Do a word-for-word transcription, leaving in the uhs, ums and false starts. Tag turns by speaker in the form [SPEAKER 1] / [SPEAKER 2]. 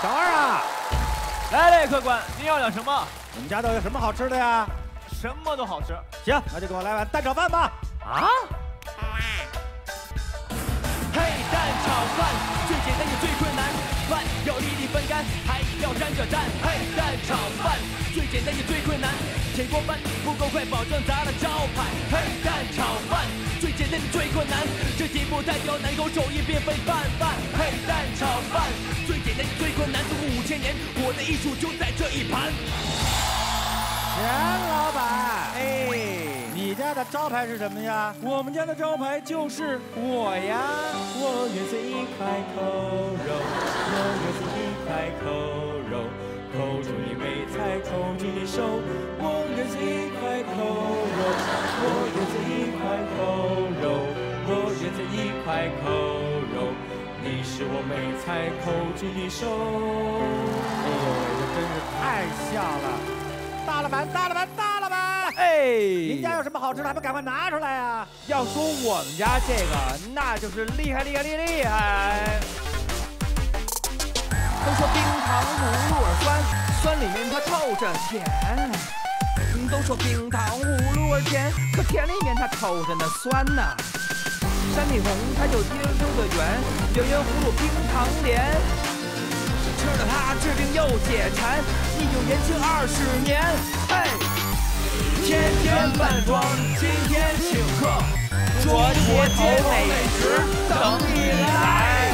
[SPEAKER 1] 小二啊，
[SPEAKER 2] 来来，客官，您要点什么？
[SPEAKER 1] 你们家都有什么好吃的呀？
[SPEAKER 2] 什么都好吃。
[SPEAKER 1] 行，那就给我来碗蛋炒饭吧。
[SPEAKER 2] 啊？
[SPEAKER 3] 嘿，蛋炒饭最简单也最困难，饭要粒粒分干，还要沾着蛋。嘿，蛋炒饭最简单也最困难，铁锅饭不够快，保证砸了招牌。嘿，蛋炒饭最简单也最困难，这题目太刁难，口手艺便非泛泛。嘿，蛋炒饭最简单也最困难，走过五千年，我的艺术就在这一盘。
[SPEAKER 1] 钱老板，哎，你家的招牌是什么呀？
[SPEAKER 4] 我们家的招牌就是我呀！我愿做一块扣肉，我愿做一块扣肉，扣住你美菜，扣住你手。我愿做一块扣肉，我愿做一块扣肉，我愿做一块扣肉。你是我美菜，扣住你手。
[SPEAKER 1] 哎呦，这真是太像了！大老板，大老板，大老板！
[SPEAKER 2] 哎，
[SPEAKER 1] 您家有什么好吃的，还不赶快拿出来呀？
[SPEAKER 2] 要说我们家这个，那就是厉害厉害厉害厉害。都说冰糖葫芦儿酸，酸里面它透着甜。都说冰糖葫芦儿甜，可甜里面它透着那酸呐。山里红它就滴溜溜的圆，圆圆葫芦冰糖莲。吃了它治病又解馋，你就延庆二十年。嘿，天天饭庄，今天请客，中国街美食等你来。